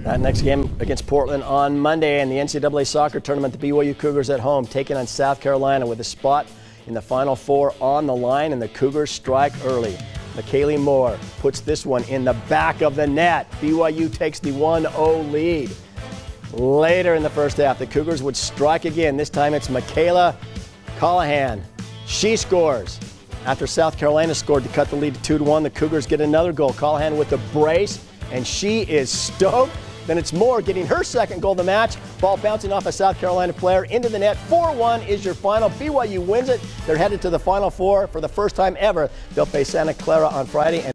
That next game against Portland on Monday in the NCAA soccer tournament, the BYU Cougars at home taking on South Carolina with a spot in the Final Four on the line, and the Cougars strike early. McKaylee Moore puts this one in the back of the net. BYU takes the 1-0 lead. Later in the first half, the Cougars would strike again. This time it's Michaela Callahan. She scores. After South Carolina scored to cut the lead to 2-1, the Cougars get another goal. Callahan with the brace, and she is stoked. Then it's Moore getting her second goal of the match. Ball bouncing off a South Carolina player into the net. 4-1 is your final. BYU wins it. They're headed to the Final Four for the first time ever. They'll face Santa Clara on Friday.